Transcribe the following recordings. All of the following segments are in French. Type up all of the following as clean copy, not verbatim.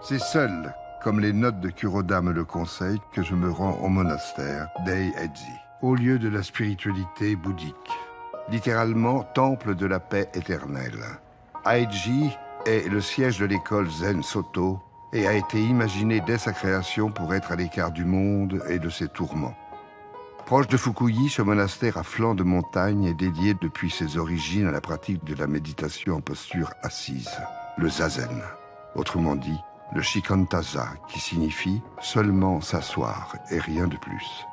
C'est seul, comme les notes de Kuroda me le conseillent, que je me rends au monastère d'Ei-Eiji, au lieu de la spiritualité bouddhique. Littéralement, temple de la paix éternelle. Eiji est le siège de l'école Zen Soto et a été imaginé dès sa création pour être à l'écart du monde et de ses tourments. Proche de Fukuyi, ce monastère à flanc de montagne est dédié depuis ses origines à la pratique de la méditation en posture assise, le zazen. Autrement dit, le shikantaza, qui signifie seulement s'asseoir et rien de plus.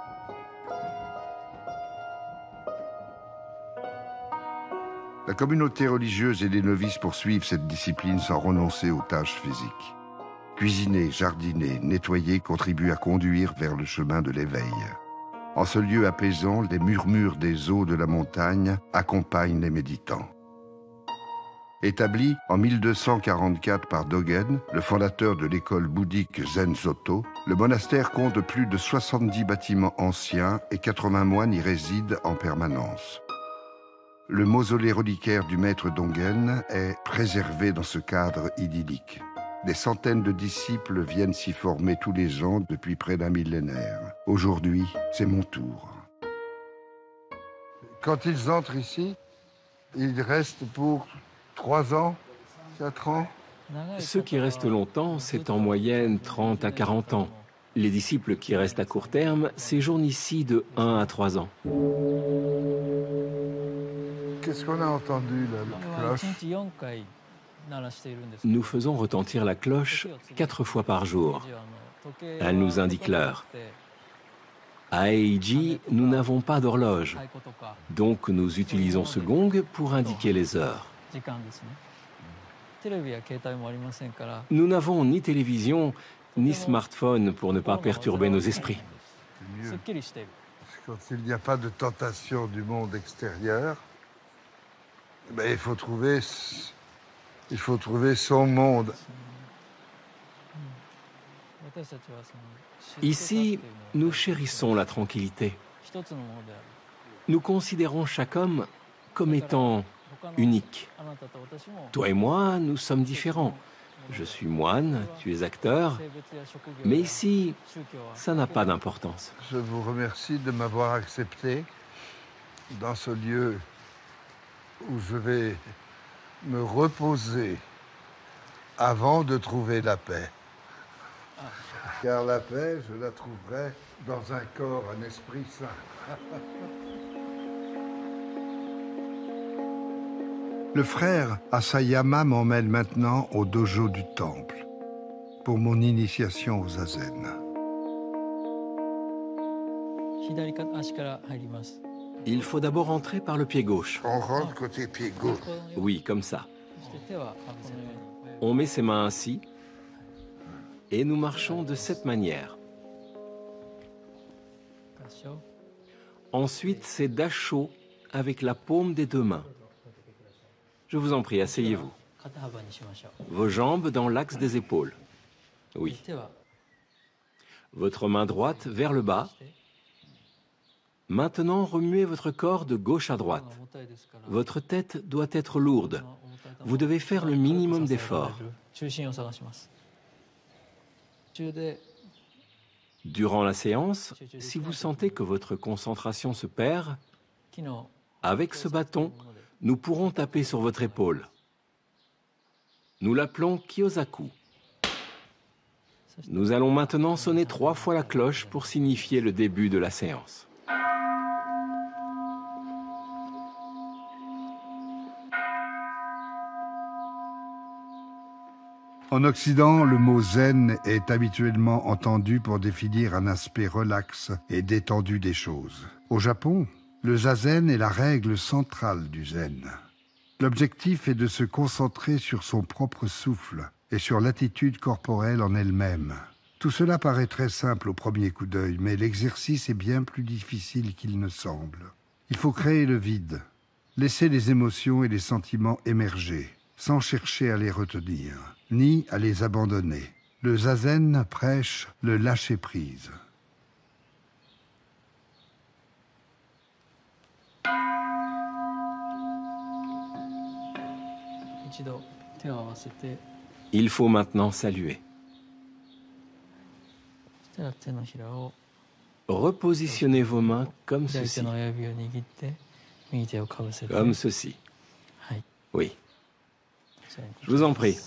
La communauté religieuse et les novices poursuivent cette discipline sans renoncer aux tâches physiques. Cuisiner, jardiner, nettoyer contribuent à conduire vers le chemin de l'éveil. En ce lieu apaisant, les murmures des eaux de la montagne accompagnent les méditants. Établi en 1244 par Dogen, le fondateur de l'école bouddhique Zen Soto, le monastère compte plus de 70 bâtiments anciens et 80 moines y résident en permanence. Le mausolée reliquaire du maître Dogen est préservé dans ce cadre idyllique. Des centaines de disciples viennent s'y former tous les ans depuis près d'un millénaire. Aujourd'hui, c'est mon tour. Quand ils entrent ici, ils restent pour 3 ans, 4 ans. Ceux qui restent longtemps, c'est en moyenne 30 à 40 ans. Les disciples qui restent à court terme séjournent ici de 1 à 3 ans. Qu'est-ce qu'on a entendu là, la cloche? Nous faisons retentir la cloche 4 fois par jour. Elle nous indique l'heure. À Eiji, nous n'avons pas d'horloge. Donc nous utilisons ce gong pour indiquer les heures. Nous n'avons ni télévision, ni smartphone pour ne pas perturber nos esprits. C'est mieux. Quand il n'y a pas de tentation du monde extérieur, ben, il faut trouver son monde. Ici, nous chérissons la tranquillité. Nous considérons chaque homme comme étant unique. Toi et moi, nous sommes différents. Je suis moine, tu es acteur, mais ici, ça n'a pas d'importance. Je vous remercie de m'avoir accepté dans ce lieu où je vais me reposer avant de trouver la paix. Car la paix, je la trouverai dans un corps, un esprit sain. Le frère Asayama m'emmène maintenant au dojo du temple pour mon initiation au zazen. Il faut d'abord entrer par le pied gauche. On rentre côté pied gauche. Oui, comme ça. On met ses mains ainsi et nous marchons de cette manière. Ensuite, c'est dasho avec la paume des 2 mains. Je vous en prie, asseyez-vous. Vos jambes dans l'axe des épaules. Oui. Votre main droite vers le bas. Maintenant, remuez votre corps de gauche à droite. Votre tête doit être lourde. Vous devez faire le minimum d'efforts. Durant la séance, si vous sentez que votre concentration se perd, avec ce bâton, nous pourrons taper sur votre épaule. Nous l'appelons Kyosaku. Nous allons maintenant sonner 3 fois la cloche pour signifier le début de la séance. En Occident, le mot zen est habituellement entendu pour définir un aspect relax et détendu des choses. Au Japon, le zazen est la règle centrale du zen. L'objectif est de se concentrer sur son propre souffle et sur l'attitude corporelle en elle-même. Tout cela paraît très simple au premier coup d'œil, mais l'exercice est bien plus difficile qu'il ne semble. Il faut créer le vide, laisser les émotions et les sentiments émerger, sans chercher à les retenir, ni à les abandonner. Le zazen prêche le lâcher-prise. Il faut maintenant saluer. Repositionnez vos mains comme ceci. Comme ceci. Oui. Je vous en prie.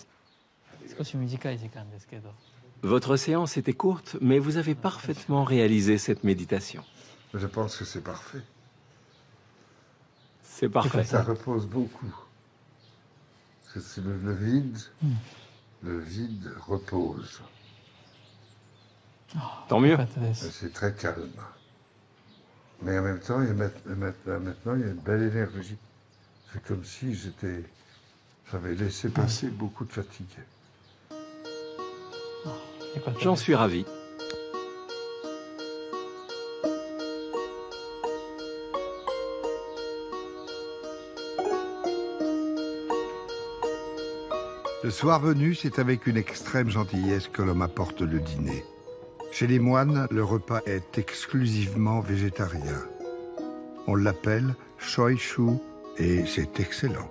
Votre séance était courte, mais vous avez parfaitement réalisé cette méditation. Je pense que c'est parfait. C'est parfait. Ça repose beaucoup. Parce que c'est le vide repose. Tant mieux. C'est très calme. Mais en même temps, maintenant, il y a une belle énergie. C'est comme si j'avais laissé passer beaucoup de fatigue. J'en suis ravi. Le soir venu, c'est avec une extrême gentillesse que l'on m'apporte le dîner. Chez les moines, le repas est exclusivement végétarien. On l'appelle shoishu et c'est excellent.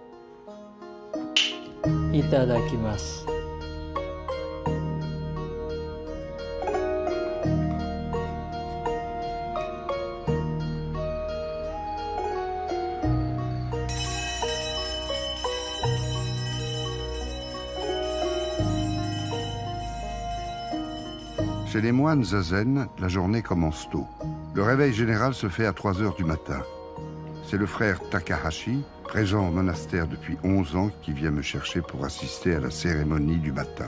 Itadakimasu. Chez les moines zazen, la journée commence tôt. Le réveil général se fait à 3 heures du matin. C'est le frère Takahashi, présent au monastère depuis 11 ans, qui vient me chercher pour assister à la cérémonie du matin.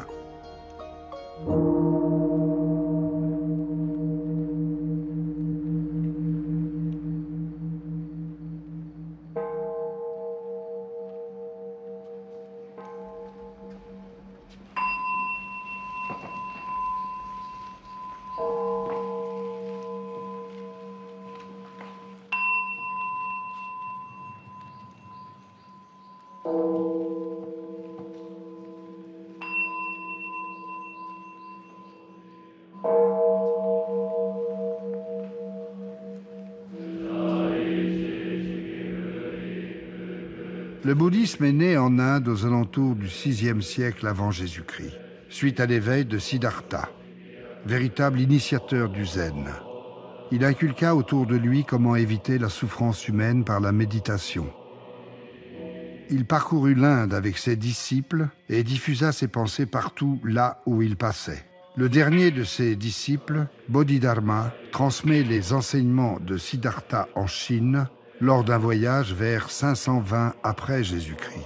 Le bouddhisme est né en Inde aux alentours du VIe siècle avant Jésus-Christ, suite à l'éveil de Siddhartha, véritable initiateur du zen. Il inculqua autour de lui comment éviter la souffrance humaine par la méditation. Il parcourut l'Inde avec ses disciples et diffusa ses pensées partout là où il passait. Le dernier de ses disciples, Bodhidharma, transmet les enseignements de Siddhartha en Chine lors d'un voyage vers 520 après Jésus-Christ.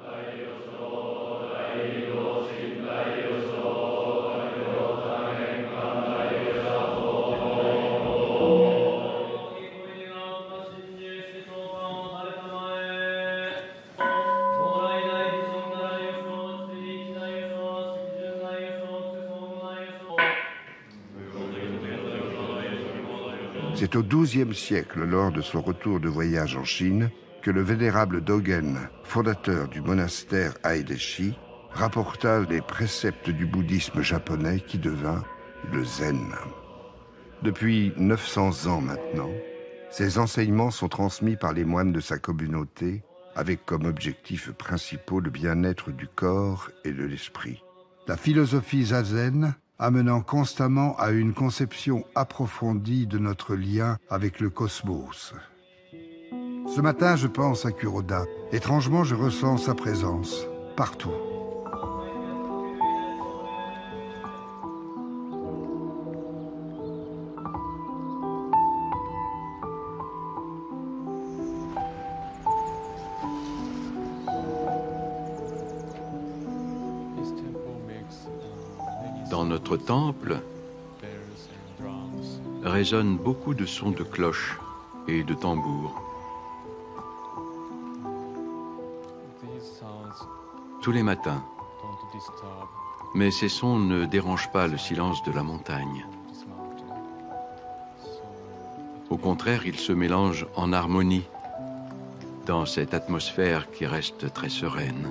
C'est au XIIe siècle, lors de son retour de voyage en Chine, que le vénérable Dogen, fondateur du monastère Aideshi, rapporta les préceptes du bouddhisme japonais qui devint le zen. Depuis 900 ans maintenant, ces enseignements sont transmis par les moines de sa communauté avec comme objectifs principaux le bien-être du corps et de l'esprit. La philosophie zazen amenant constamment à une conception approfondie de notre lien avec le cosmos. Ce matin, je pense à Kuroda. Étrangement, je ressens sa présence partout. Dans notre temple résonnent beaucoup de sons de cloches et de tambours. Tous les matins. Mais ces sons ne dérangent pas le silence de la montagne. Au contraire, ils se mélangent en harmonie dans cette atmosphère qui reste très sereine.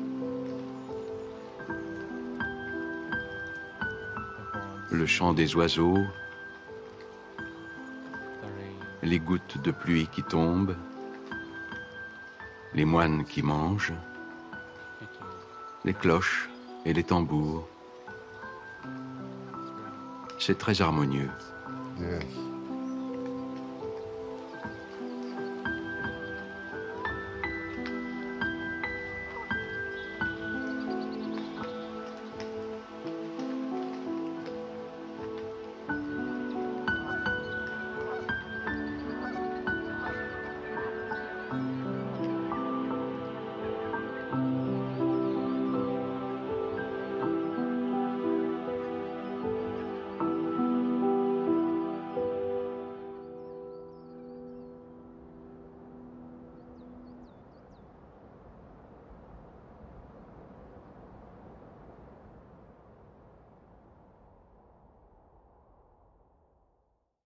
Le chant des oiseaux, les gouttes de pluie qui tombent, les moines qui mangent, les cloches et les tambours. C'est très harmonieux. Yes.